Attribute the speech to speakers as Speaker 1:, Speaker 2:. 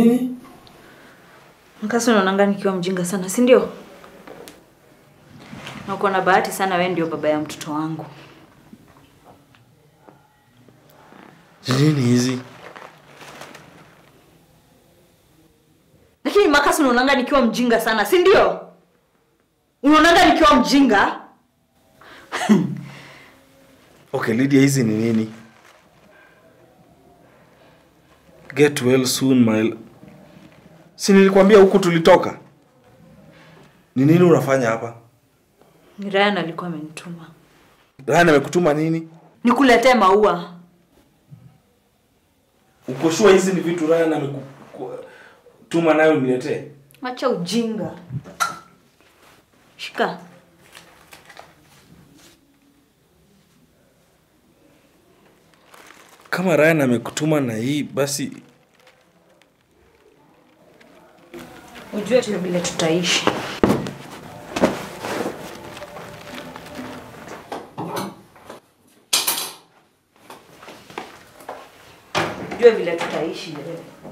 Speaker 1: Nini?
Speaker 2: Mkasa unaonanga nikiwa mjinga sana, si ndio? Na uko na bahati sana wewe ndio baba ya mtoto wangu.
Speaker 1: Nini hizi?
Speaker 2: Lakini Makasa unaonanga nikiwa mjinga sana, si ndio? Unaonanga nikiwa mjinga?
Speaker 1: Okay, Lydia, hizi ni nini? Get well soon, my... Si nilikwambia huku tulitoka? Ni nini unafanya hapa?
Speaker 2: Ryan alikuwa amenituma.
Speaker 1: Ryan amekutuma nini?
Speaker 2: Nikuletee maua.
Speaker 1: Uko sure hizi ni vitu Ryan amekutuma nayo niletee?
Speaker 2: Acha ujinga. Shika.
Speaker 1: Kama Ryan amekutuma na hii, basi
Speaker 2: ujue tu vile tutaishi. Ujue vile tutaishi wewe.